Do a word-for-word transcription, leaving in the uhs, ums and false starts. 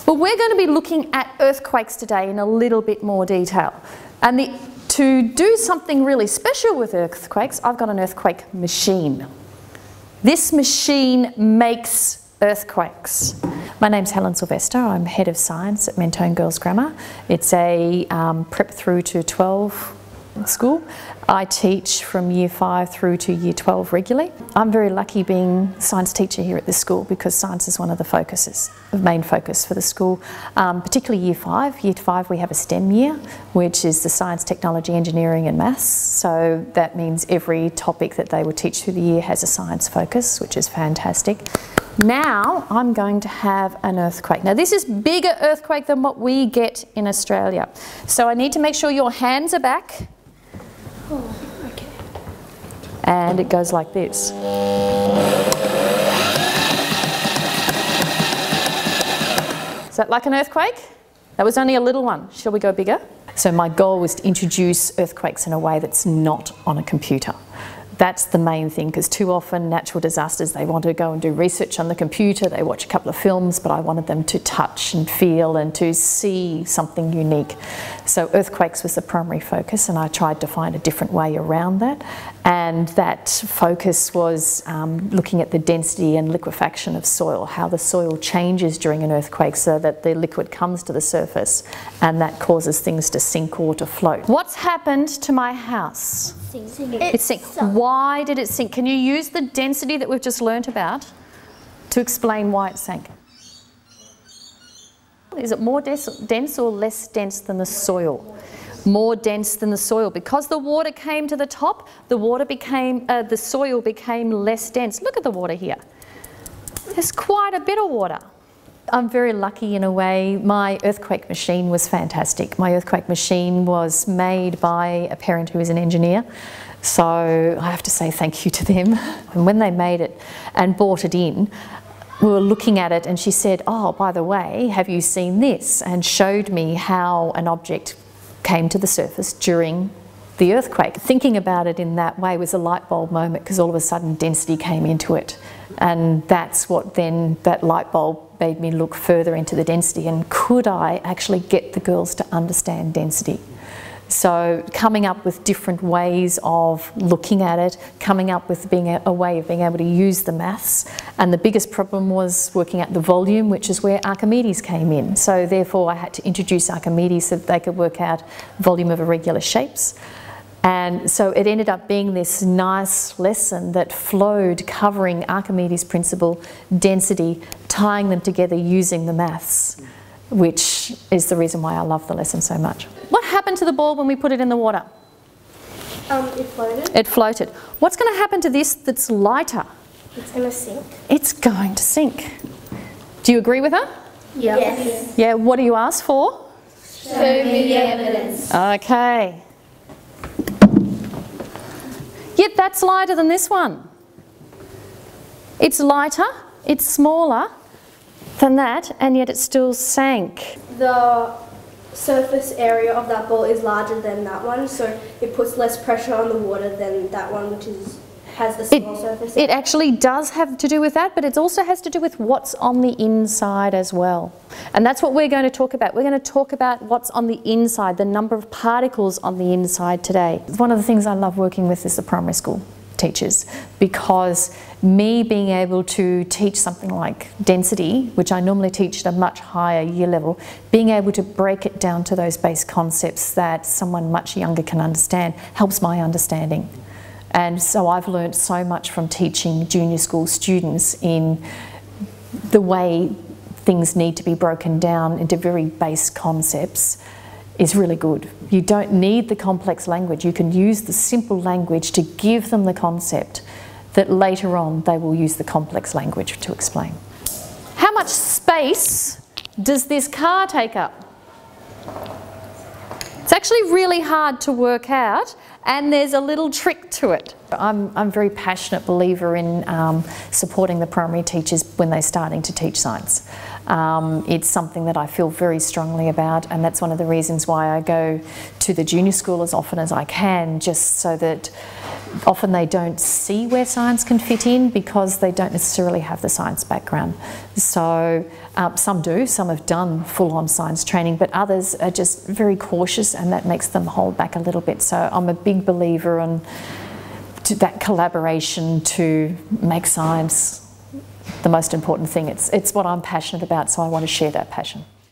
But we're going to be looking at earthquakes today in a little bit more detail. And the, to do something really special with earthquakes, I've got an earthquake machine. This machine makes earthquakes. My name's Helen Sylvester. I'm Head of Science at Mentone Girls Grammar. It's a um, prep through to twelve school. I teach from year five through to year twelve regularly. I'm very lucky being a science teacher here at this school because science is one of the focuses, the main focus for the school, um, particularly year five. Year five we have a STEM year, which is the science, technology, engineering and maths. So that means every topic that they would teach through the year has a science focus, which is fantastic. Now I'm going to have an earthquake. Now this is bigger earthquake than what we get in Australia. So I need to make sure your hands are back. Oh, okay. And it goes like this. Is that like an earthquake? That was only a little one. Shall we go bigger? So my goal was to introduce earthquakes in a way that's not on a computer. That's the main thing, because too often natural disasters, they want to go and do research on the computer, they watch a couple of films, but I wanted them to touch and feel and to see something unique. So earthquakes was the primary focus, and I tried to find a different way around that. And that focus was um, looking at the density and liquefaction of soil, how the soil changes during an earthquake so that the liquid comes to the surface and that causes things to sink or to float. What's happened to my house? Sink. It sank. Why did it sink? Can you use the density that we've just learnt about to explain why it sank? Is it more dense or less dense than the soil? More dense than the soil. Because the water came to the top, the water became, uh, the soil became less dense. Look at the water here. There's quite a bit of water. I'm very lucky in a way. My earthquake machine was fantastic. My earthquake machine was made by a parent who is an engineer. So I have to say thank you to them. And when they made it and brought it in, we were looking at it and she said, oh, by the way, have you seen this? And showed me how an object came to the surface during the earthquake. Thinking about it in that way was a light bulb moment, because all of a sudden density came into it. And that's what then, that light bulb made me look further into the density, and could I actually get the girls to understand density? So coming up with different ways of looking at it, coming up with being a, a way of being able to use the maths. And the biggest problem was working out the volume, which is where Archimedes came in. So therefore I had to introduce Archimedes so that they could work out volume of irregular shapes. And so it ended up being this nice lesson that flowed, covering Archimedes' principle, density, tying them together using the maths, which is the reason why I love the lesson so much. What happened to the ball when we put it in the water? Um, it floated. It floated. What's going to happen to this that's lighter? It's going to sink. It's going to sink. Do you agree with her? Yeah. Yes. Yeah, what do you ask for? Show me the evidence. Okay. Yep, that's lighter than this one. It's lighter, it's smaller than that, and yet it still sank. The surface area of that ball is larger than that one, so it puts less pressure on the water than that one, which is has a small it, surface. It actually does have to do with that, but it also has to do with what's on the inside as well. And that's what we're going to talk about. We're going to talk about what's on the inside, the number of particles on the inside today. One of the things I love working with is the primary school teachers, because me being able to teach something like density, which I normally teach at a much higher year level, being able to break it down to those base concepts that someone much younger can understand helps my understanding. And so I've learned so much from teaching junior school students in the way things need to be broken down into very base concepts is really good. You don't need the complex language. You can use the simple language to give them the concept that later on they will use the complex language to explain. How much space does this car take up? It's actually really hard to work out, and there's a little trick to it. I'm, I'm a very passionate believer in um, supporting the primary teachers when they're starting to teach science. Um, it's something that I feel very strongly about, and that's one of the reasons why I go to the junior school as often as I can, just so that often they don't see where science can fit in because they don't necessarily have the science background. So um, some do, some have done full-on science training, but others are just very cautious, and that makes them hold back a little bit. So I'm a big believer in to that collaboration to make science the most important thing. It's, it's what I'm passionate about, so I want to share that passion.